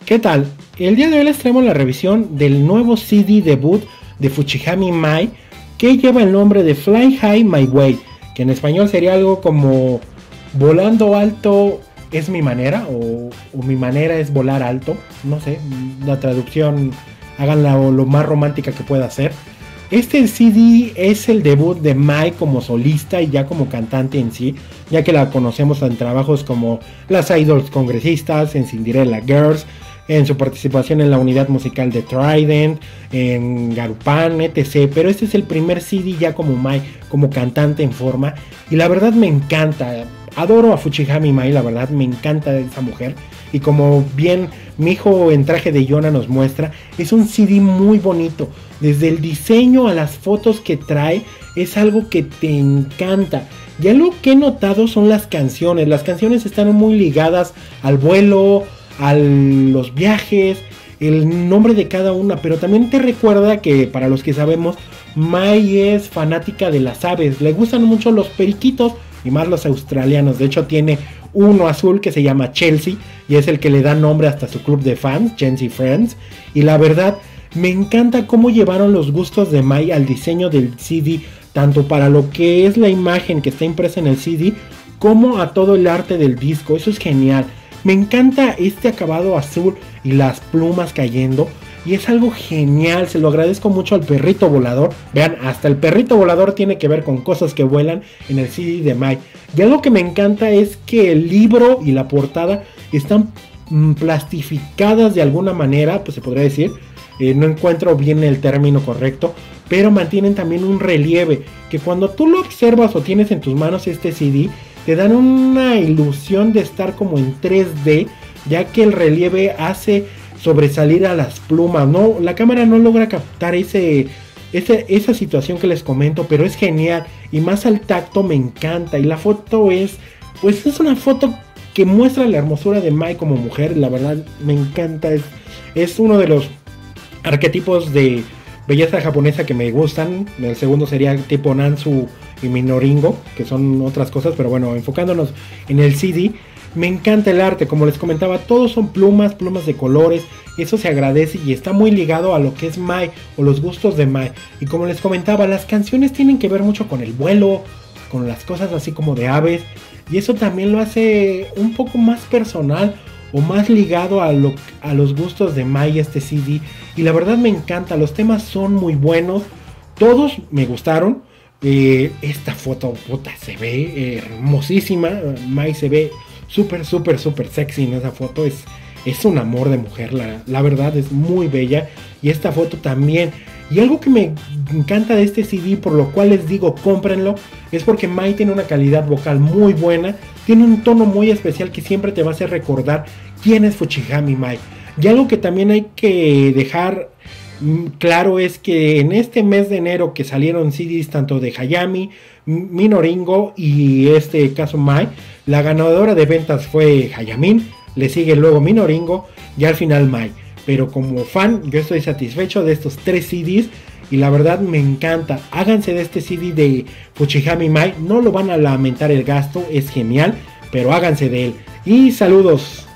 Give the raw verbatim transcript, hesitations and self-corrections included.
¿Qué tal? El día de hoy les traemos la revisión del nuevo C D debut de Fujihami Mai, que lleva el nombre de Fly High My Way, que en español sería algo como volando alto es mi manera, o, o mi manera es volar alto, no sé, la traducción háganla lo más romántica que pueda ser. Este C D es el debut de Mai como solista y ya como cantante en sí, ya que la conocemos en trabajos como Las Idols Congresistas, en Cinderella Girls, en su participación en la unidad musical de Trident, en Garupan, etcétera. Pero este es el primer C D ya como Mai, como cantante en forma, y la verdad me encanta. Adoro a Fujihami Mai, la verdad me encanta esa mujer. Y como bien mi hijo en traje de Yona nos muestra, es un C D muy bonito. Desde el diseño a las fotos que trae, es algo que te encanta. Ya lo que he notado son las canciones. Las canciones están muy ligadas al vuelo, a los viajes, el nombre de cada una. Pero también te recuerda que, para los que sabemos, Mai es fanática de las aves. Le gustan mucho los periquitos y más los australianos. De hecho tiene uno azul que se llama Chelsea y es el que le da nombre hasta su club de fans, Chelsea Friends. Y la verdad me encanta cómo llevaron los gustos de Mai al diseño del C D, tanto para lo que es la imagen que está impresa en el C D como a todo el arte del disco. Eso es genial. Me encanta este acabado azul y las plumas cayendo, y es algo genial. Se lo agradezco mucho al perrito volador. Vean, hasta el perrito volador tiene que ver con cosas que vuelan en el C D de Mai. Y algo que me encanta es que el libro y la portada están mm, plastificadas de alguna manera, pues se podría decir. Eh, no encuentro bien el término correcto, pero mantienen también un relieve que cuando tú lo observas o tienes en tus manos este C D, te dan una ilusión de estar como en tres D, ya que el relieve hace sobresalir a las plumas. No, la cámara no logra captar ese, ese, esa situación que les comento, pero es genial, y más al tacto me encanta. Y la foto es, pues es una foto que muestra la hermosura de Mai como mujer. La verdad me encanta, es, es uno de los arquetipos de belleza japonesa que me gustan. El segundo sería tipo Nansu y Minoringo, que son otras cosas, pero bueno, enfocándonos en el C D, me encanta el arte. Como les comentaba, todos son plumas, plumas de colores. Eso se agradece y está muy ligado a lo que es Mai o los gustos de Mai. Y como les comentaba, las canciones tienen que ver mucho con el vuelo, con las cosas así como de aves, y eso también lo hace un poco más personal o más ligado a, lo, a los gustos de Mai este C D. Y la verdad me encanta, los temas son muy buenos, todos me gustaron. Eh, esta foto, puta, se ve eh, hermosísima. Mai se ve súper, súper, súper sexy en esa foto. Es, es un amor de mujer, la, la verdad es muy bella. Y esta foto también. Y algo que me encanta de este C D, por lo cual les digo cómprenlo, es porque Mai tiene una calidad vocal muy buena. Tiene un tono muy especial que siempre te va a hacer recordar quién es Fujihami Mai. Y algo que también hay que dejar claro es que en este mes de enero que salieron C Ds tanto de Hayami, Minoringo y este caso Mai, la ganadora de ventas fue Hayamin, le sigue luego Minoringo y al final Mai. Pero como fan yo estoy satisfecho de estos tres C Ds y la verdad me encanta. Háganse de este C D de Fujihami Mai, no lo van a lamentar el gasto, es genial, pero háganse de él. Y saludos.